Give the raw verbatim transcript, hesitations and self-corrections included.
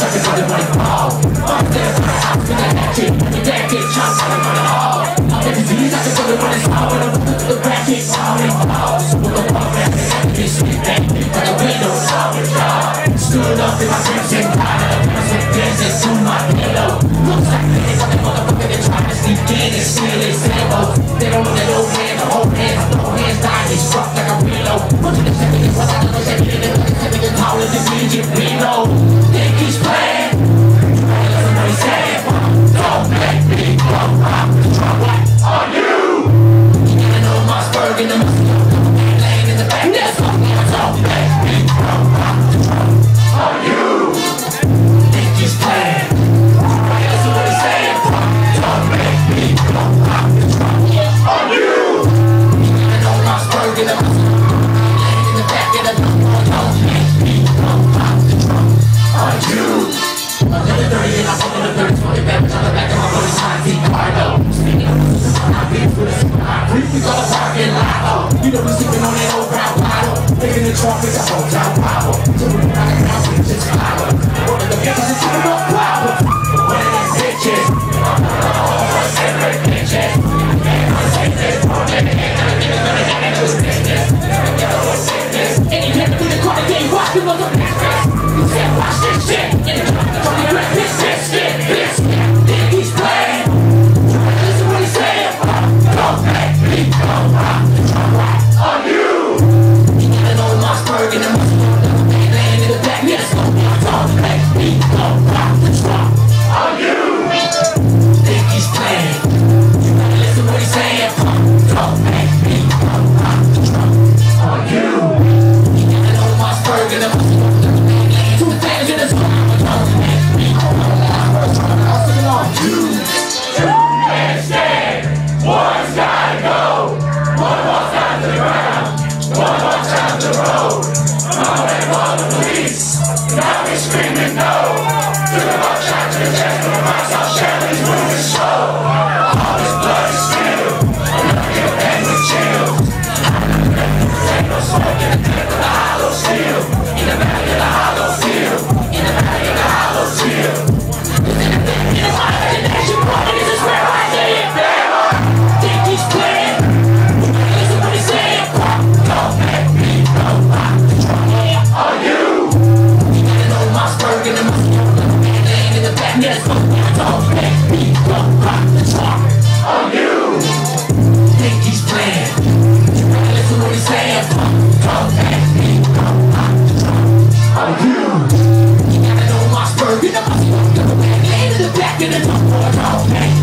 suckers on the money ball. I'm there for the house with that hatchet. The dad get chopped out of the hall. I'm there to see I can go to running small. When I look to the ratchet, all in balls. With the ball back, I can sleep back. But the windows always dog. Stood up in my dreams and got it. I'm dancing to my pillow. Looks like this, I'm the motherfucker that trying to sneak in and steal his samples. They don't know that no hands, the whole hands, no hands die, they struck like a reload. Look at the second, it's what I know, it's everything, it's like a second, taller than me, get reload. Think he's playing? Listen what he's saying. Don't make me go rock the drum. What are you? You gotta know my spurg in the muscle, laying in the back, that's what I'm doing. Don't make me go rock the drum. Are you? Think he's playing? Listen what he's saying. Don't make me go rock the drum. Are you? You gotta know my spurg in the muscle, laying in the back, and I don't make me go rock the drum. Are you? Another thirty and I'm fucking the thirty, twenty back, on the back of my body's high T cargo. Speaking of this, I'm being for this. We go to parking lot, oh. You know we sipping on that old brown bottle. Taking the trumpets, I hold down power. So we got a house, we just power. One of the bitches is talking about power. One of them bitches. Oh, separate bitches. And I'm saying this, oh, nigga, and I'm gonna get it, and it's business. And you never do the car, then you watch the motherfuckers. You said watch this shit. And the trumpet, this, this, this, this. Think he's playing? Listen what he's saying. Don't make me go rock the drum. Are you? You gotta know my spurg in the muscle, laying in the back, yes. Don't make me go rock the drum. Are you? Think he's playing? You gotta listen what he's saying. Don't make me go rock the drum. Are you? You gotta know my spurg in the muscle, laying to the back, in the drum. Don't make me go rock the drum. You can't stand. One's gotta go. One more time to the ground. One more time to the road. I'm waiting for the police. Now we screaming no. To the buck shot to the chest. To the box off Shelley's moving slow. All this blood is spilled. Another your head with chills. Ain't no smoke in the pit of the hollow steel. In the valley of the hollow field. In the valley of the hollow field. In the imagination point, this is where I lay it down. Think he's playing? Listen what he's saying. Don't make me go rock the drum. Are you? You gotta know my spurg in the muscle, laying in the back, yes. Don't make me go rock the drum. Are you? Think he's playing? You gotta listen what he's saying. Don't make me go rock the drum. Are you? You gotta know my spurg in the muscle, laying in the back, and the drum. Don't make